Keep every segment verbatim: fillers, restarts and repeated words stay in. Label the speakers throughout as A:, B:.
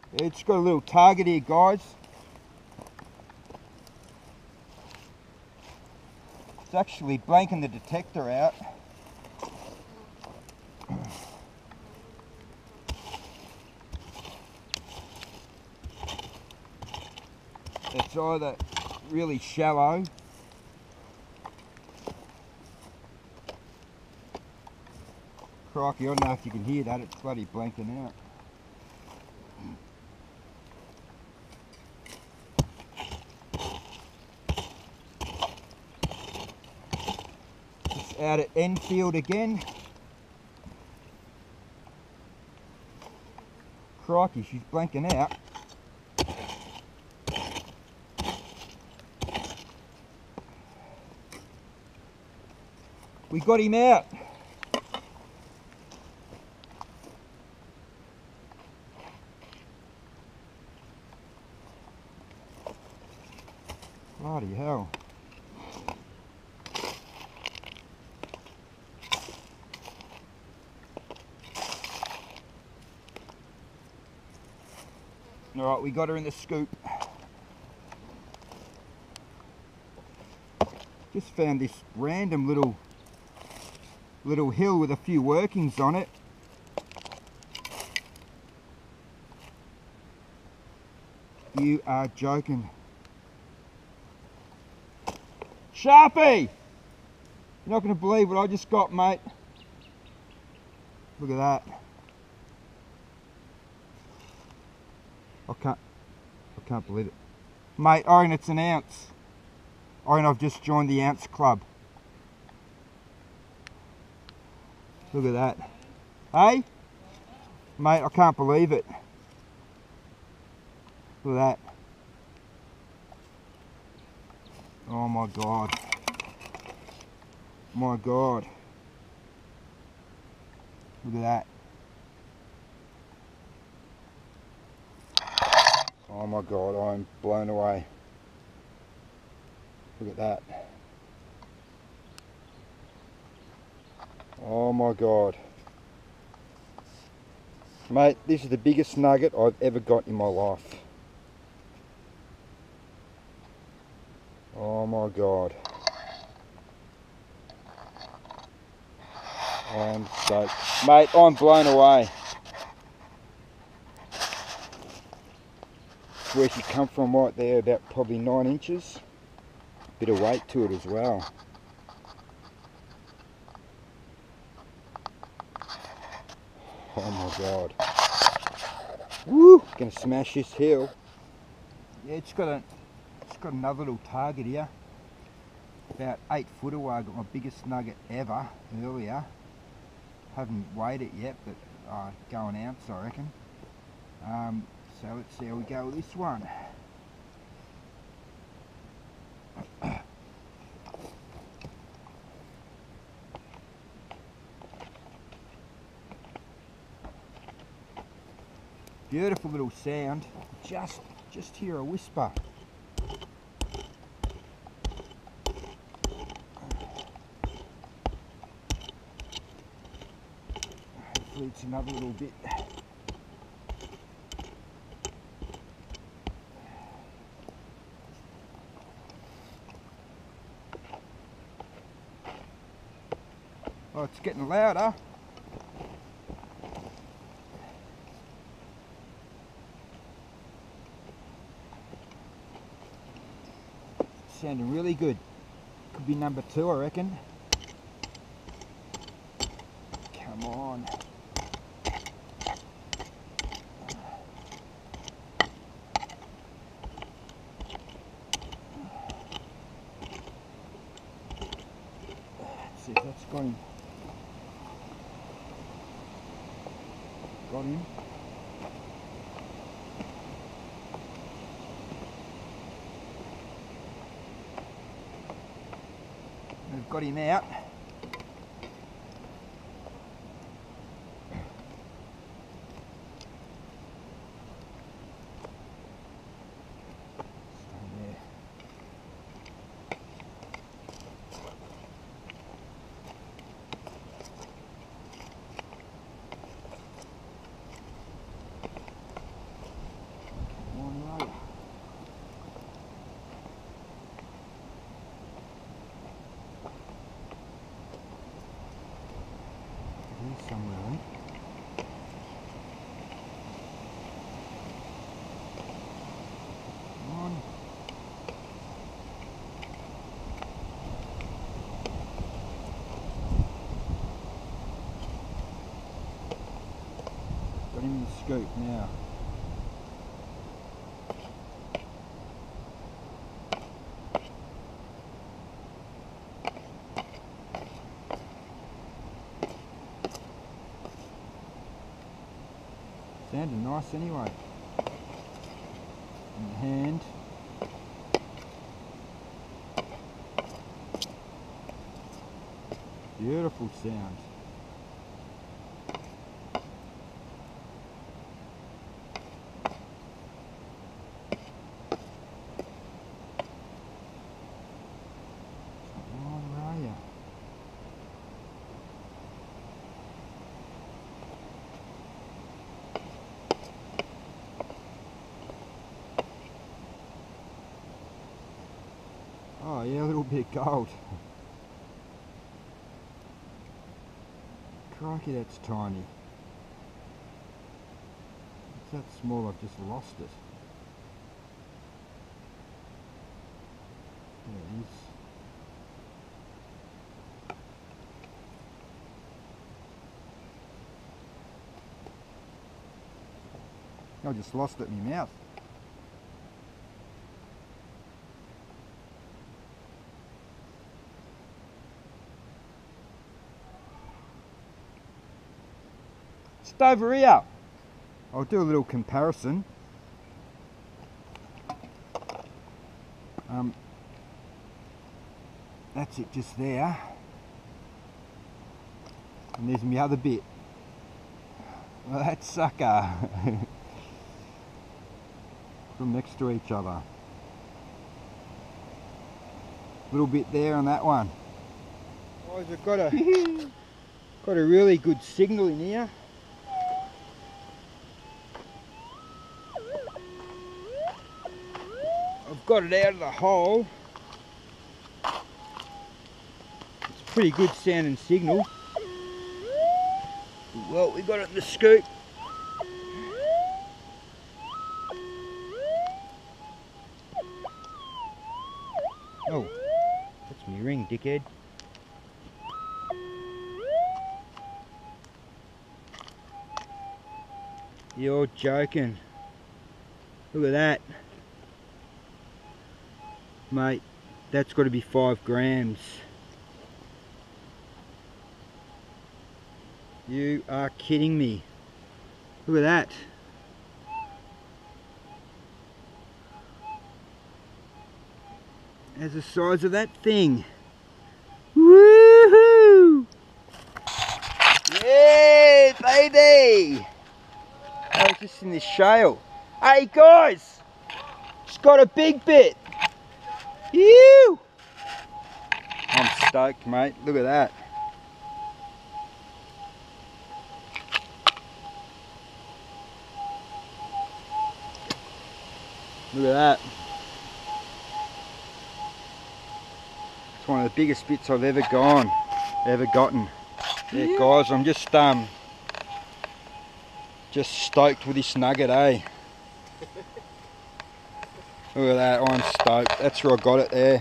A: It's got a little target here, guys. It's actually blanking the detector out. It's either really shallow crikey, I don't know if you can hear that, it's bloody blanking out. It's out at Enfield again. Crikey, she's blanking out. We got him out. Bloody hell. Alright, we got her in the scoop. Just found this random little little hill with a few workings on it. You are joking. Sharpie! You're not going to believe what I just got, mate. Look at that. I can't, I can't believe it. Mate, I reckon it's an ounce. I reckon I've just joined the ounce club. Look at that. Hey? Mate, I can't believe it. Look at that. Oh my God. My God. Look at that. Oh my God, I'm blown away. Look at that. Oh my God. Mate, this is the biggest nugget I've ever got in my life. Oh my God. I'm stoked. Mate, I'm blown away. Where she come from right there, about probably nine inches. Bit of weight to it as well. Oh my God. Woo! Gonna smash this hill. Yeah, it's got a it's got another little target here. About eight foot away. I got my biggest nugget ever earlier. Haven't weighed it yet, but uh, go an ounce I reckon. Um, so let's see how we go with this one. Beautiful little sound. Just, just hear a whisper. Hopefully it's another little bit. Oh, it's getting louder. Sounding really good. Could be number two, I reckon. Come on. Let's see if that's got him. Got him. We've got him out. Stay there. somewhere, I think. Come on. Got him in the scoop now. Sounded nice anyway. In the hand. Beautiful sound. Oh yeah, a little bit gold. Crikey, that's tiny. It's that small, I've just lost it. There it is. I just lost it in my mouth. Just over here. I'll do a little comparison. Um, that's it just there. And there's my other bit. Well, that sucker. Put them next to each other. A little bit there on that one. Guys, I've got a got a really good signal in here. I've got it out of the hole. It's a pretty good sounding signal. Well, we got it in the scoop. Oh, that's me ring, dickhead. You're joking. Look at that. Mate, that's got to be five grams. You are kidding me. Look at that. That's the size of that thing. Woohoo! Yeah, baby! I was just in this shale. Hey guys! It's got a big bit. Ew! I'm stoked, mate. Look at that. Look at that. It's one of the biggest bits I've ever gone, ever gotten. Yeah, guys, I'm just um, just stoked with this nugget, eh? Look at that, I'm stoked. That's where I got it there.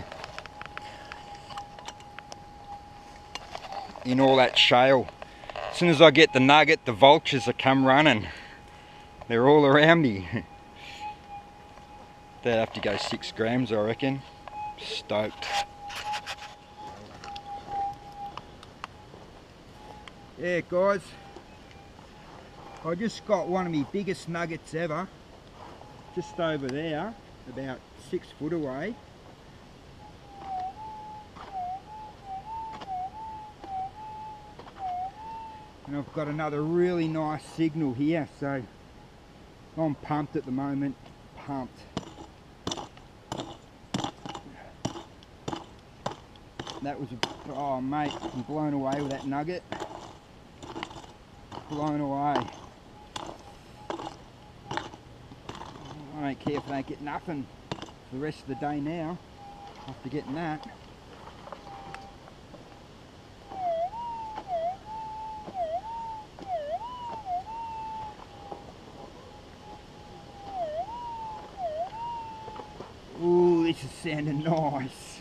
A: In all that shale. As soon as I get the nugget, the vultures will come running. They're all around me. They'd have to go six grams, I reckon. Stoked. Yeah, guys. I just got one of my biggest nuggets ever. Just over there, about six foot away. And I've got another really nice signal here, so I'm pumped at the moment. Pumped. That was a, oh mate, I'm blown away with that nugget. Blown away. I don't care if I don't get nothing for the rest of the day now after getting that. this is sounding nice.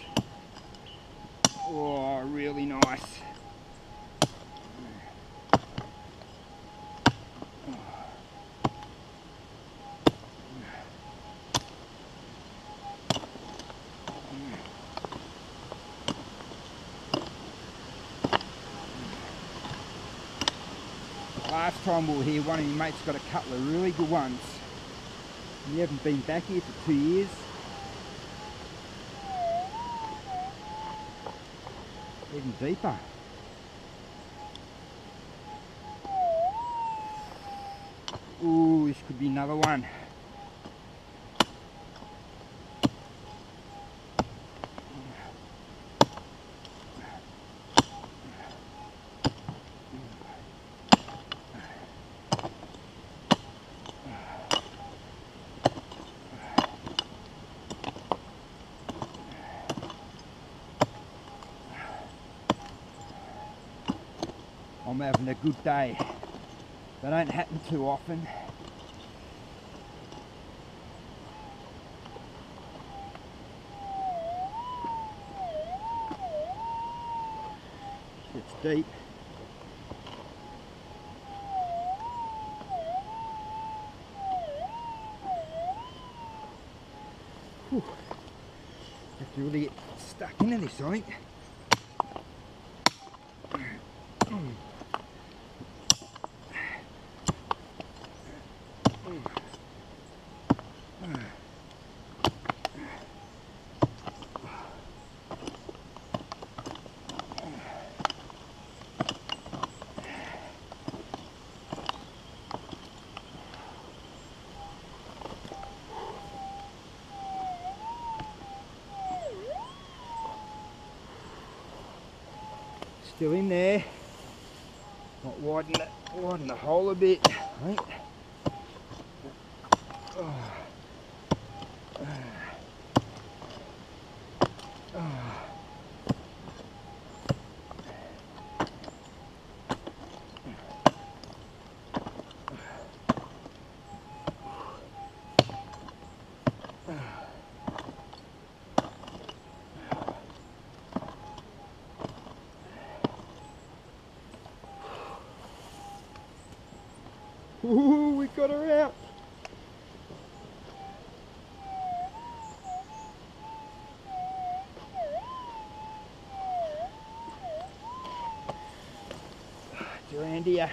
A: Oh, really nice. Last time we were here, one of your mates got a couple of really good ones. You haven't been back here for two years. Even deeper. Ooh, this could be another one. I'm having a good day. They don't happen too often. It's deep. Whew. Have to really get stuck into this, I think. Still in there. Might widen it, widen the hole a bit, I think. Oh. Oh. Ooh, we got her out. It's around here.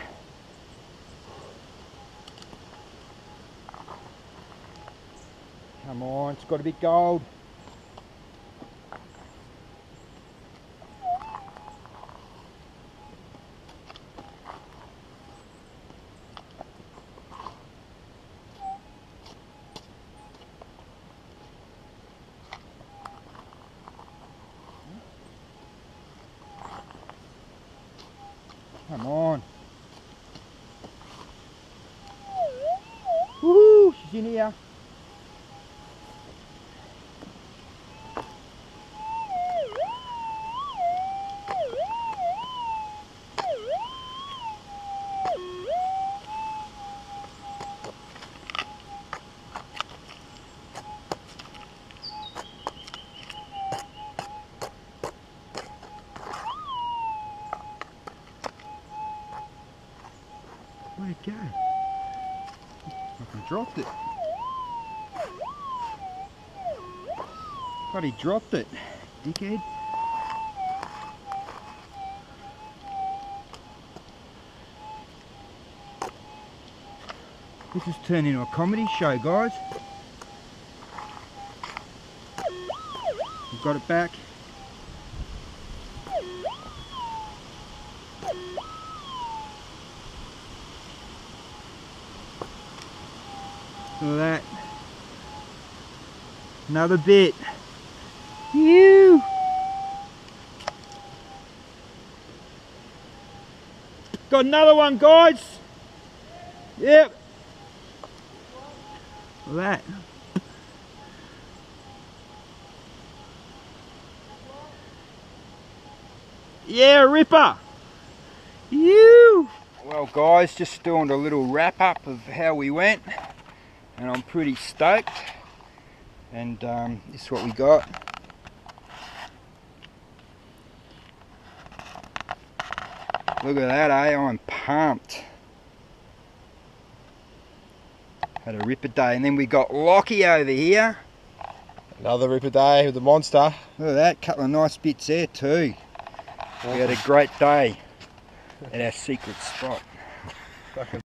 A: Come on, it's got to be gold. Come on. Woohoo, she's in here. Where'd it go? I dropped it. But he dropped it, dickhead. This has turned into a comedy show, guys. We've got it back. Look at that. Another bit. Phew. Got another one, guys. Yep. Look at that. Yeah, ripper. You. Well, guys, just doing a little wrap up of how we went. And I'm pretty stoked. And um, this is what we got. Look at that, eh? I'm pumped. Had a ripper day. And then we got Lockie over here.
B: Another ripper day with the monster.
A: Look at that, couple of nice bits there too. We had a great day at our secret spot.